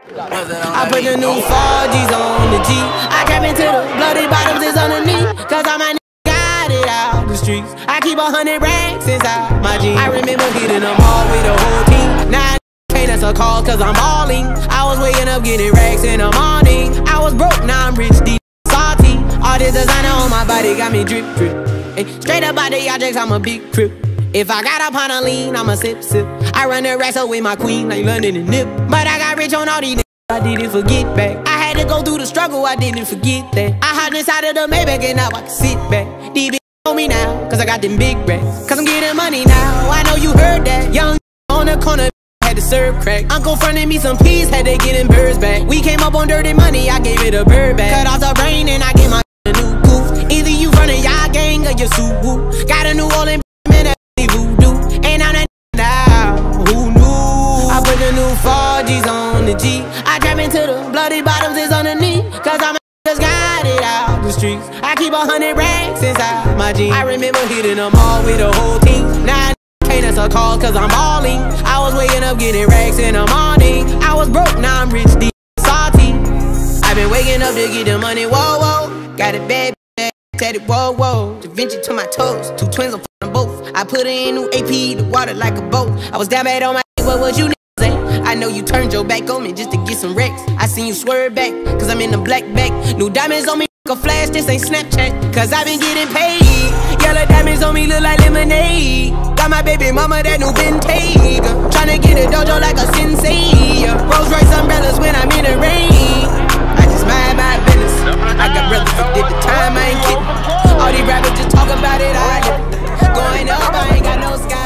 I put the new 4Gs on the G. I trap into the bloody bottoms is underneath. Cause all my niggas got it out the streets. I keep 100 racks inside my jeans. I remember hitting them all with the whole team. Now can't answer calls cause I'm balling. I was waking up getting racks in the morning. I was broke, now I'm rich, deep, salty. All this designer on my body got me drip, drip. Hey, straight up out the objects, I'm a big crip. If I got up on a lean, I'm a sip, sip. I run the racks up with my queen like London and Nip. But I got rich on all these niggas, I didn't forget back. I had to go through the struggle, I didn't forget that. I hopped inside of the Maybach and now I can sit back. These bitches on me now, cause I got them big racks. Cause I'm getting money now, I know you heard that. Young on the corner, had to serve crack. Uncle fronted me some peas, had to get them birds back. We came up on dirty money, I gave it a bird back. Cut off the brain and I gave my a new goof. Either you running y'all gang or you Subaru. Got a New Orleans man that voodoo. And I'm that now, who knew? I put the new 4Gs on the G. I trap into the bloody bottoms is underneath. Cause all my niggas got it out the streets. I keep 100 racks inside my jeans. I remember hitting them all with the whole team. Now can't answer calls cause I'm balling. I was waking up getting racks in the morning. I was broke, now I'm rich, deep, salty. I've been waking up to get the money, whoa, whoa. Got it bad, tatted, whoa, whoa. Da Vinci to my toes, two twins, I'm f***ing both. I put in new AP, the water like a boat. I was down bad on my what was you niggas say? I know you turned your back on me just to get some wrecks. I seen you swerve back, cause I'm in the black back. New diamonds on me, a flash, this ain't Snapchat. Cause I been getting paid. Yellow diamonds on me look like lemonade. Got my baby mama that new Bentayga. Tryna get a dojo like a sensei. Rolls Royce umbrellas when I'm in the rain. I just mind my business. I got brothers that did the time, I ain't kidding. All these rappers just talk about it, I live it. Going up, I ain't got no sky.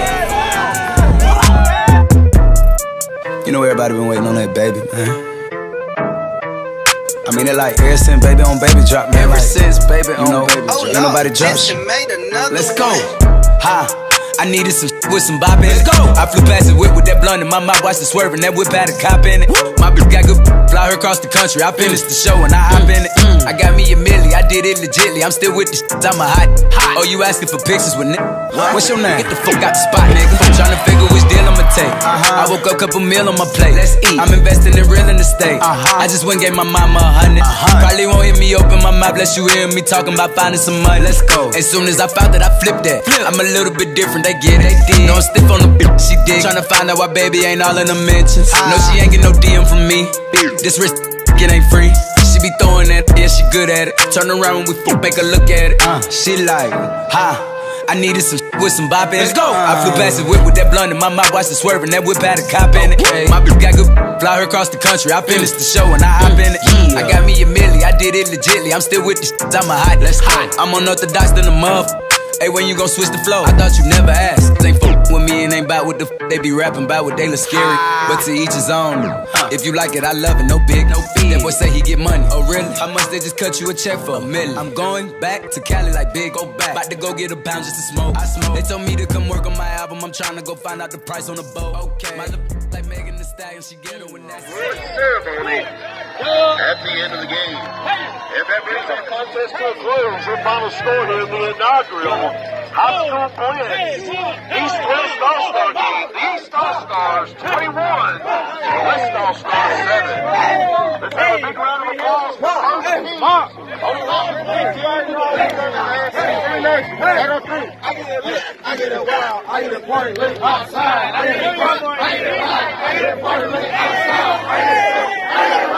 You know everybody been waiting on that baby, man. I mean it like ever since baby on baby drop, man. Ever since baby on baby drop. Ain't nobody drop shit. Let's go. Ha. I needed some with some bop in it. Let's go. I flew past the whip with that blunt in my mouth, watched it swerving. That whip had a cop in it. My bitch got good, fly her across the country. I finished the show and I hop in it. I got me a milli, I did it legitly. I'm still with the shit, I'm a hot. Oh, you asking for pictures with nigga? What's your name? Get the fuck out the spot, nigga. I'm trying to figure which deal I'ma take. I woke up, couple meal on my plate. Let's eat. I'm investing in real estate. I just went and gave my mama 100. Probably won't hear me open my mouth, bless you hear me talking about finding some money. Let's go. As soon as I found that, I flipped that. I'm a little bit different, they get it. No, I'm stiff on the bitch, she did. Tryna find out why baby ain't all in the mentions. No, she ain't get no DM from me. This wrist, it ain't free. She be throwing that, yeah, she good at it. Turn around when we make her look at it. She like, ha. I needed some with some bop in it. Let's go. I flew past the whip with that blunt in my mouth, watched it swerving. That whip had a cop in it. My bitch got good, fly her across the country. I finished the show and I hop in it. I got me a milli, I did it legitly. I'm still with the shit, I'm a hot. Let's go. I'm unorthodox than a muff. Hey, when you gon' switch the flow? I thought you never asked. They ain't f with me and ain't bout what the f they be rapping about what they look scary. But to each his own. If you like it, I love it, no big, no fee. That boy say he get money. Oh really? How much they just cut you a check for? $1 million. I'm going back to Cali like big, go back. About to go get a pound just to smoke. I smoke. They told me to come work on my album. I'm trying to go find out the price on the boat. Okay. My like Megan Thee Stallion, she get her when that's ceremony at the end of the game. If that brings our contest to a close, your final score here in the inaugural High School Blitz East West All-Star game. The East All-Stars 21, the West All-Stars 7. Let's have a big round of applause for our team. I get it wild, I get it party lit outside. I get it party lit outside. I get it party lit outside.